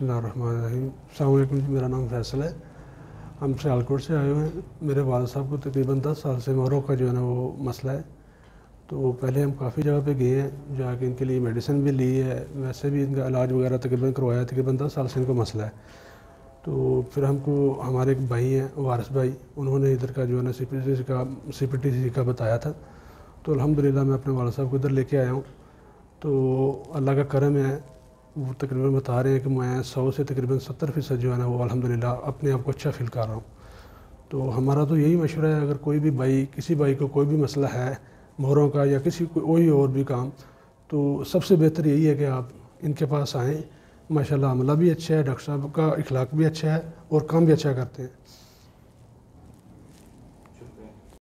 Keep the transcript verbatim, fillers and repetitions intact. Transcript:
बिस्मिल्लाहिर्रहमानिर्रहीम। अस्सलाम वालेकुम जी, मेरा नाम फैसल है। हम सियालकोट से आए हुए हैं। मेरे वालिद साहब को तकरीबन दस साल से मोहरों का जो है ना वो मसला है। तो पहले हम काफ़ी जगह पे गए हैं, जाके इनके लिए मेडिसिन भी ली है, वैसे भी इनका इलाज वगैरह तकरीबन करवाया। तकरीबन दस साल से इनको मसला है। तो फिर हमको हमारे एक भाई हैं वारिस भाई, उन्होंने इधर का जो है ना सी पी टी सी का सी पी टी सी का बताया था। तो अल्हम्दुलिल्लाह मैं अपने वालिद साहब को इधर लेके आया हूँ। तो अल्लाह का करम है, वो तकरीबन बता रहे हैं कि मैं सौ से तकरीबन सत्तर फ़ीसद जो है ना वो अल्हम्दुलिल्लाह अपने आप को अच्छा फ़ील कर रहा हूँ। तो हमारा तो यही मशवरा है, अगर कोई भी भाई किसी भाई को कोई भी मसला है मोहरों का या किसी कोई और भी काम, तो सबसे बेहतर यही है कि आप इनके पास आएँ। माशाल्लाह अमला भी अच्छा है, डॉक्टर साहब का इखलाक भी अच्छा है और काम भी अच्छा करते हैं।